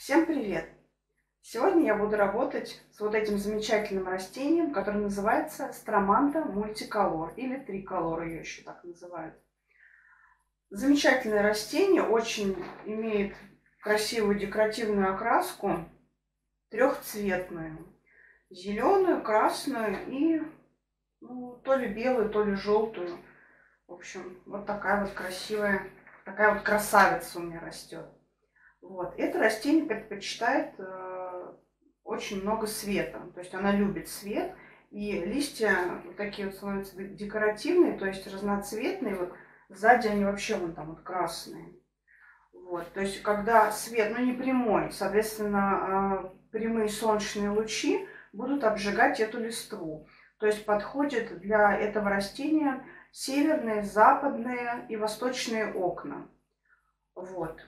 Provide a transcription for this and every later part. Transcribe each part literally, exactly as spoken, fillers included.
Всем привет! Сегодня я буду работать с вот этим замечательным растением, которое называется Строманта мультиколор или триколор, ее еще так называют. Замечательное растение, очень имеет красивую декоративную окраску, трехцветную, зеленую, красную и ну, то ли белую, то ли желтую. В общем, вот такая вот красивая, такая вот красавица у меня растет. Вот. Это растение предпочитает э, очень много света, то есть она любит свет, и листья вот такие вот становятся декоративные, то есть разноцветные, вот сзади они вообще вон там вот красные. Вот. То есть когда свет, ну не прямой, соответственно, э, прямые солнечные лучи будут обжигать эту листву. То есть подходит для этого растения северные, западные и восточные окна. Вот.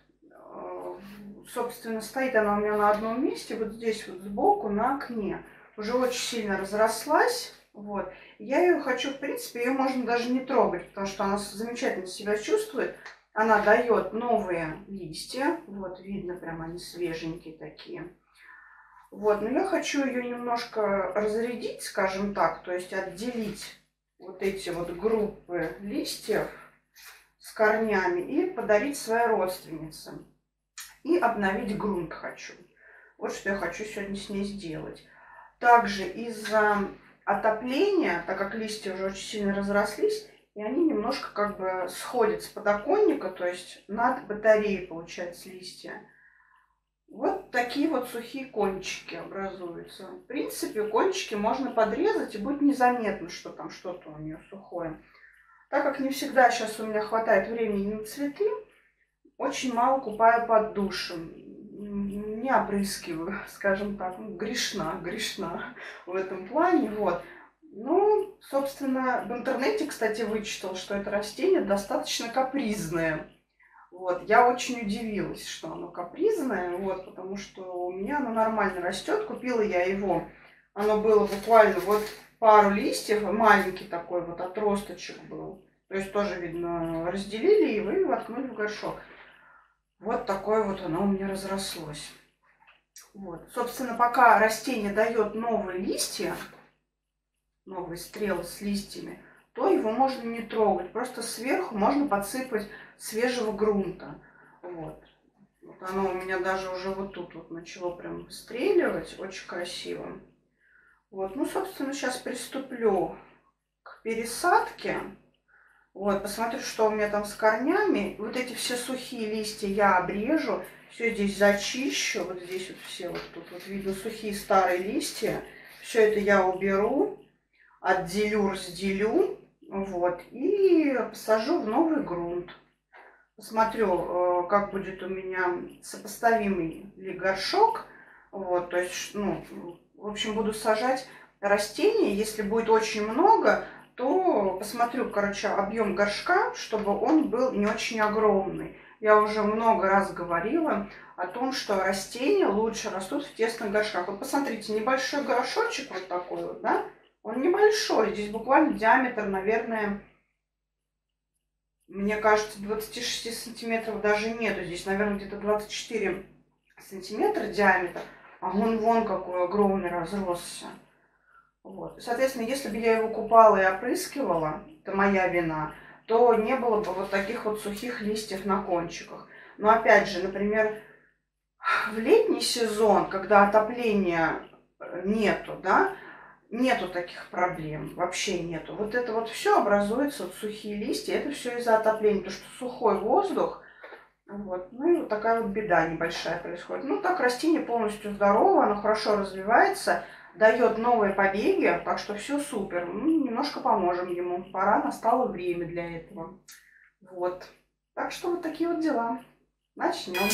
Собственно, стоит она у меня на одном месте, вот здесь вот сбоку на окне. Уже очень сильно разрослась. Вот. Я ее хочу, в принципе, ее можно даже не трогать, потому что она замечательно себя чувствует. Она дает новые листья. Вот, видно, прям они свеженькие такие. Вот, но я хочу ее немножко разрядить, скажем так, то есть отделить вот эти вот группы листьев с корнями и подарить своей родственнице. И обновить грунт хочу. Вот что я хочу сегодня с ней сделать. Также из-за отопления, так как листья уже очень сильно разрослись, и они немножко как бы сходят с подоконника, то есть над батареей получается листья. Вот такие вот сухие кончики образуются. В принципе, кончики можно подрезать, и будет незаметно, что там что-то у нее сухое. Так как не всегда сейчас у меня хватает времени на цветы, очень мало купаю под душем, не опрыскиваю, скажем так, ну, грешна, грешна в этом плане, вот. Ну, собственно, в интернете, кстати, вычитал, что это растение достаточно капризное. Вот, я очень удивилась, что оно капризное, вот, потому что у меня оно нормально растет, купила я его, оно было буквально вот пару листьев, маленький такой вот отросточек был, то есть тоже, видно, разделили его и воткнули в горшок. Вот такое вот оно у меня разрослось. Вот. Собственно, пока растение дает новые листья, новые стрелы с листьями, то его можно не трогать. Просто сверху можно подсыпать свежего грунта. Вот. Вот оно у меня даже уже вот тут вот начало прям выстреливать. Очень красиво. Вот. Ну, собственно, сейчас приступлю к пересадке. Вот, посмотрю, что у меня там с корнями. Вот эти все сухие листья я обрежу. Все здесь зачищу. Вот здесь вот все вот тут вот видно сухие старые листья. Все это я уберу, отделю, разделю. Вот, и посажу в новый грунт. Посмотрю, как будет у меня сопоставимый ли горшок. Вот, то есть, ну, в общем, буду сажать растения. Если будет очень много, то посмотрю, короче, объем горшка, чтобы он был не очень огромный. Я уже много раз говорила о том, что растения лучше растут в тесных горшках. Вот посмотрите, небольшой горшочек вот такой вот, да? Он небольшой, здесь буквально диаметр, наверное, мне кажется, двадцати шести сантиметров даже нету. Здесь, наверное, где-то двадцать четыре сантиметра диаметр, а он вон какой огромный разросся. Вот. Соответственно, если бы я его купала и опрыскивала, это моя вина, то не было бы вот таких вот сухих листьев на кончиках. Но опять же, например, в летний сезон, когда отопления нету, да, нету таких проблем, вообще нету. Вот это вот все образуется, вот сухие листья, это все из-за отопления, потому что сухой воздух, вот, ну и вот такая вот беда небольшая происходит. Ну так растение полностью здорово, оно хорошо развивается, дает новые побеги, так что все супер. Ну, немножко поможем ему. Пора, настало время для этого. Вот. Так что вот такие вот дела. Начнем.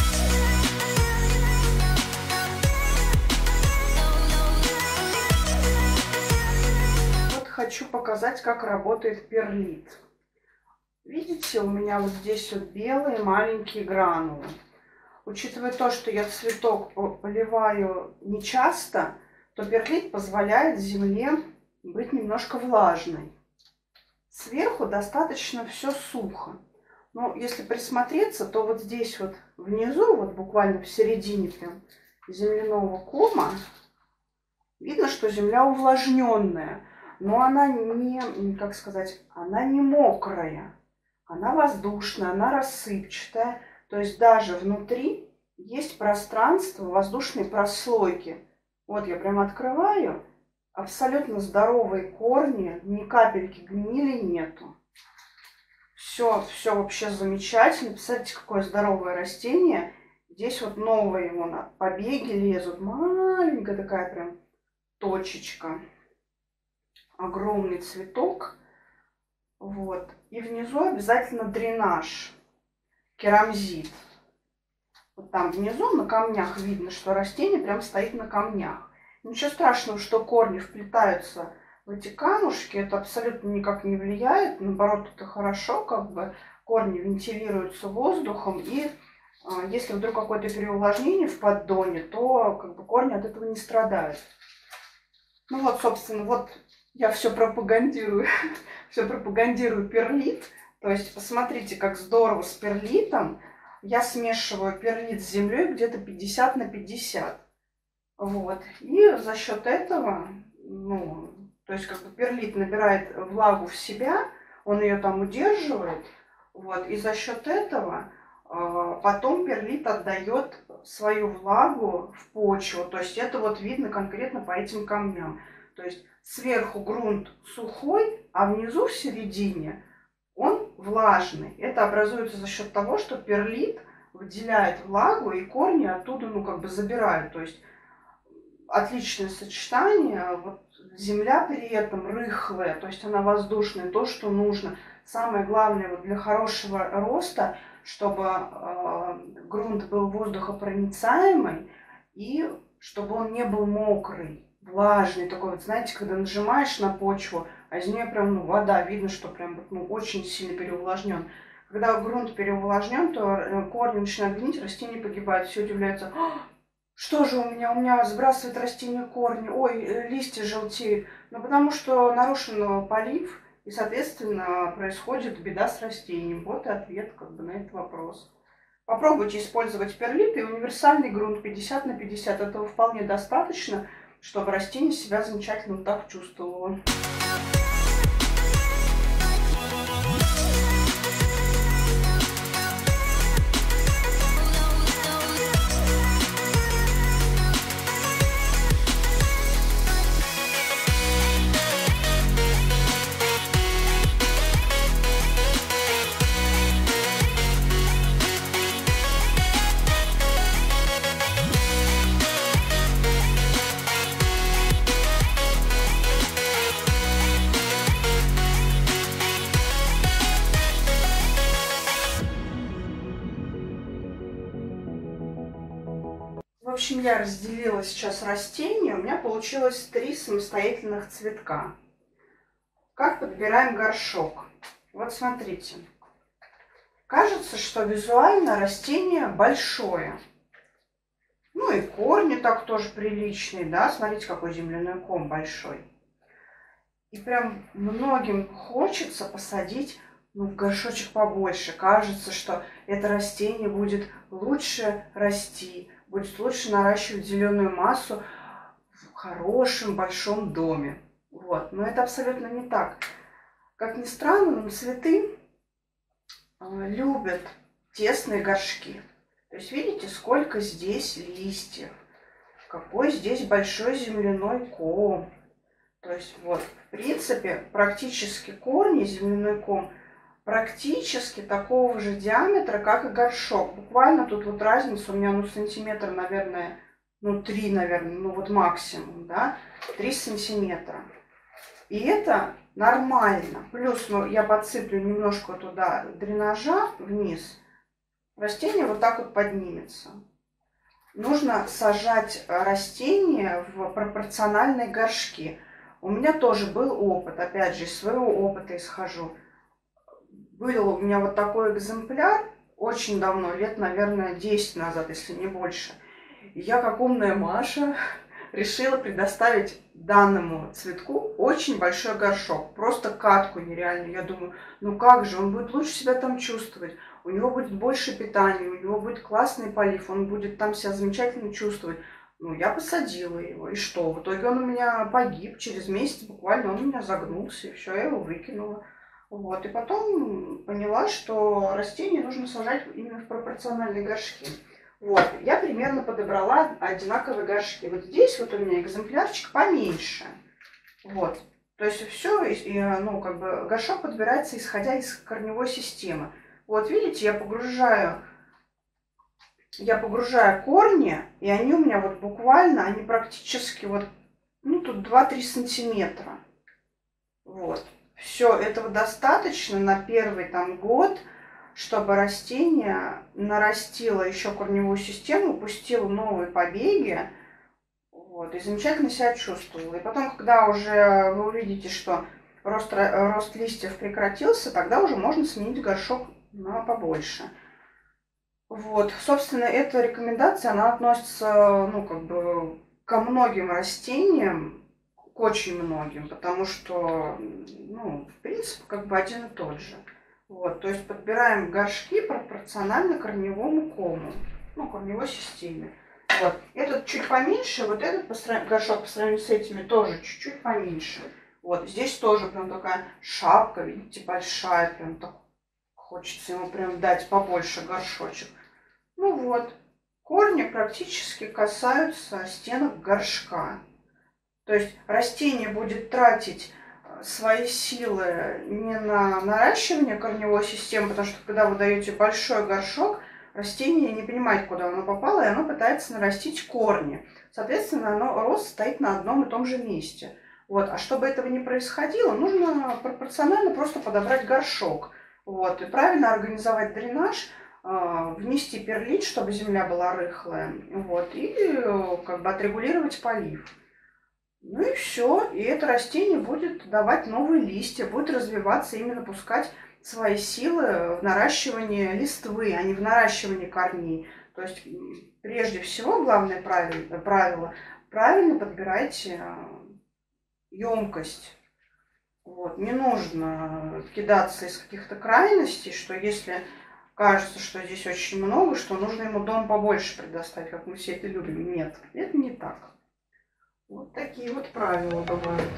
Вот хочу показать, как работает перлит. Видите, у меня вот здесь вот белые маленькие гранулы. Учитывая то, что я цветок поливаю нечасто, то перлит позволяет земле быть немножко влажной. Сверху достаточно все сухо. Ну, если присмотреться, то вот здесь вот внизу, вот буквально в середине прям земляного кома, видно, что земля увлажненная, но она не, как сказать, она не мокрая, она воздушная, она рассыпчатая. То есть даже внутри есть пространство воздушной прослойки. Вот я прям открываю, абсолютно здоровые корни, ни капельки гнили нету. Все, все вообще замечательно. Посмотрите, какое здоровое растение. Здесь вот новые ему на побеги лезут. Маленькая такая прям точечка. Огромный цветок. Вот. И внизу обязательно дренаж. Керамзит. Вот там внизу на камнях видно, что растение прям стоит на камнях. Ничего страшного, что корни вплетаются в эти камушки. Это абсолютно никак не влияет. Наоборот, это хорошо, как бы корни вентилируются воздухом. И а, если вдруг какое-то переувлажнение в поддоне, то как бы корни от этого не страдают. Ну вот, собственно, вот я все пропагандирую. Все пропагандирую перлит. То есть посмотрите, как здорово с перлитом. Я смешиваю перлит с землей где-то пятьдесят на пятьдесят. Вот. И за счет этого, ну, то есть как бы перлит набирает влагу в себя, он ее там удерживает. Вот. И за счет этого э, потом перлит отдает свою влагу в почву. То есть это вот видно конкретно по этим камням. То есть сверху грунт сухой, а внизу в середине он влажный. Это образуется за счет того, что перлит выделяет влагу, и корни оттуда, ну, как бы забирают. То есть отличное сочетание. Вот земля при этом рыхлая, то есть она воздушная, то, что нужно. Самое главное вот для хорошего роста, чтобы э, грунт был воздухопроницаемый и чтобы он не был мокрый, влажный такой. Вот знаете, когда нажимаешь на почву, а из нее прям, ну, вода, видно, что прям, ну, очень сильно переувлажнен. Когда грунт переувлажнен, то корни начинают гнить, растения погибают. Все удивляются: что же у меня? У меня сбрасывает растение корни, ой, листья желтеют. Ну, потому что нарушен полив, и, соответственно, происходит беда с растением. Вот и ответ как бы на этот вопрос. Попробуйте использовать перлит и универсальный грунт пятьдесят на пятьдесят. Этого вполне достаточно, чтобы растение себя замечательно так чувствовало. В общем, я разделила сейчас растения. У меня получилось три самостоятельных цветка. Как подбираем горшок? Вот смотрите. Кажется, что визуально растение большое. Ну и корни так тоже приличные, да? Смотрите, какой земляной ком большой. И прям многим хочется посадить, ну, в горшочек побольше. Кажется, что это растение будет лучше расти, будет лучше наращивать зеленую массу в хорошем большом доме. Вот. Но это абсолютно не так. Как ни странно, но цветы э, любят тесные горшки. То есть видите, сколько здесь листьев, какой здесь большой земляной ком. То есть вот, в принципе, практически корни, земляной ком, практически такого же диаметра, как и горшок. Буквально тут вот разница у меня, ну, сантиметр, наверное, ну, три, наверное, ну, вот максимум, да, три сантиметра. И это нормально. Плюс, ну, я подсыплю немножко туда дренажа вниз, растение вот так вот поднимется. Нужно сажать растения в пропорциональные горшки. У меня тоже был опыт, опять же, из своего опыта исхожу. Был у меня вот такой экземпляр очень давно, лет, наверное, десять назад, если не больше. И я, как умная Маша, решила предоставить данному цветку очень большой горшок. Просто катку нереальную. Я думаю, ну как же, он будет лучше себя там чувствовать. У него будет больше питания, у него будет классный полив, он будет там себя замечательно чувствовать. Ну, я посадила его, и что? В итоге он у меня погиб, через месяц буквально он у меня загнулся, и все, я его выкинула. Вот, и потом поняла, что растения нужно сажать именно в пропорциональные горшки. Вот, я примерно подобрала одинаковые горшки. Вот здесь вот у меня экземплярчик поменьше. Вот, то есть все, ну, как бы горшок подбирается исходя из корневой системы. Вот, видите, я погружаю... Я погружаю корни, и они у меня вот буквально, они практически вот, ну, тут два-три сантиметра. Вот. Все, этого достаточно на первый там год, чтобы растение нарастило еще корневую систему, пустило новые побеги, вот, и замечательно себя чувствовало. И потом, когда уже вы увидите, что рост, рост листьев прекратился, тогда уже можно сменить горшок на побольше. Вот, собственно, эта рекомендация, она относится, ну, как бы, ко многим растениям, к очень многим, потому что, ну, в принципе, как бы один и тот же. Вот, то есть подбираем горшки пропорционально корневому кому, ну, корневой системе. Вот, этот чуть поменьше, вот этот по срав... горшок по сравнению с этими тоже чуть-чуть поменьше. Вот, здесь тоже прям такая шапка, видите, большая, прям так. Хочется ему прям дать побольше горшочек. Ну вот, корни практически касаются стенок горшка. То есть растение будет тратить свои силы не на наращивание корневой системы, потому что когда вы даете большой горшок, растение не понимает, куда оно попало, и оно пытается нарастить корни. Соответственно, оно, рост стоит на одном и том же месте. Вот. А чтобы этого не происходило, нужно пропорционально просто подобрать горшок. Вот, и правильно организовать дренаж, внести перлит, чтобы земля была рыхлая, вот, и как бы отрегулировать полив. Ну и все, и это растение будет давать новые листья, будет развиваться, именно пускать свои силы в наращивании листвы, а не в наращивании корней. То есть прежде всего главное правило, правило правильно подбирайте емкость. Вот. Не нужно кидаться из каких-то крайностей, что если кажется, что здесь очень много, что нужно ему дом побольше предоставить, как мы все это любим. Нет, это не так. Вот такие вот правила бывают.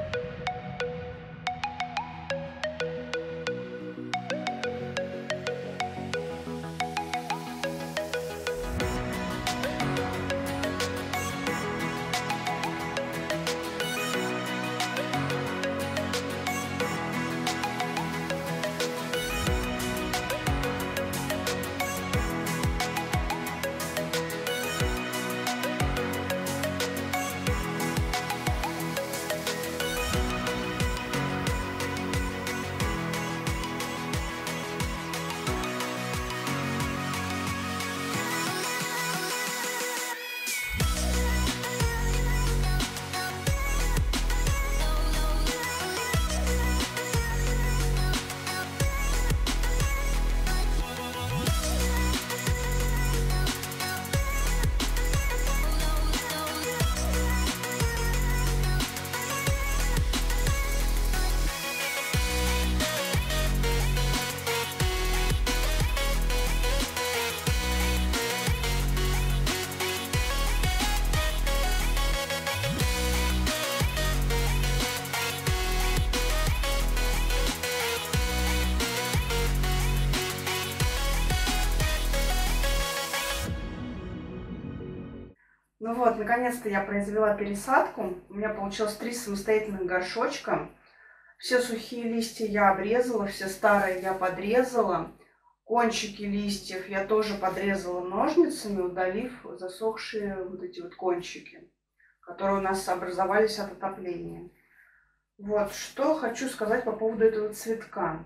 Ну вот, наконец-то я произвела пересадку. У меня получилось три самостоятельных горшочка. Все сухие листья я обрезала, все старые я подрезала. Кончики листьев я тоже подрезала ножницами, удалив засохшие вот эти вот кончики, которые у нас образовались от отопления. Вот, что хочу сказать по поводу этого цветка.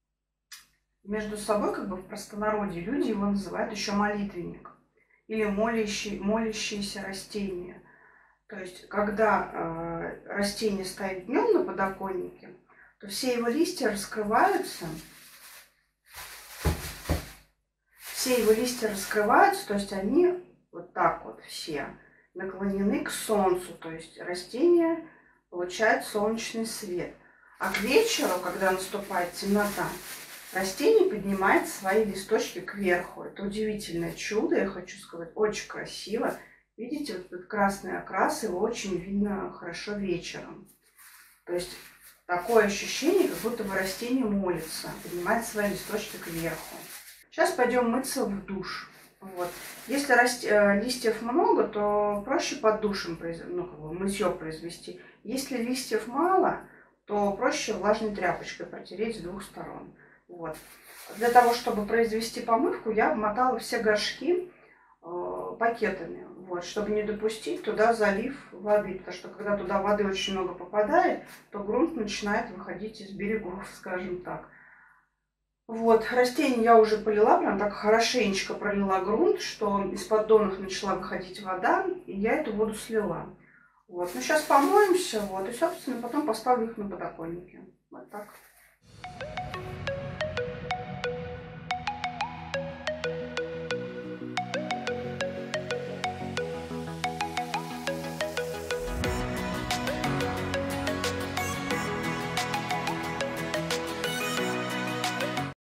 Между собой, как бы в простонародье, люди его называют еще молитвенник. Или молящий, молящиеся растения. То есть, когда э, растение стоит днем на подоконнике, то все его листья раскрываются. Все его листья раскрываются, то есть они вот так вот все. наклонены к солнцу, то есть растения получают солнечный свет. А к вечеру, когда наступает темнота, растение поднимает свои листочки кверху. Это удивительное чудо, я хочу сказать, очень красиво. Видите, вот этот красный окрас, его очень видно хорошо вечером. То есть такое ощущение, как будто бы растение молится, поднимает свои листочки кверху. Сейчас пойдем мыться в душ. Вот. Если раст... листьев много, то проще под душем произ... ну, как бы мытье произвести. Если листьев мало, то проще влажной тряпочкой протереть с двух сторон. Вот. Для того, чтобы произвести помывку, я обмотала все горшки э, пакетами, вот, чтобы не допустить туда залив воды. Потому что когда туда воды очень много попадает, то грунт начинает выходить из берегов, скажем так. Вот, растение я уже полила, прям так хорошенечко пролила грунт, что из поддонов начала выходить вода, и я эту воду слила. Вот, ну сейчас помоемся, вот, и, собственно, потом поставлю их на подоконнике. Вот так.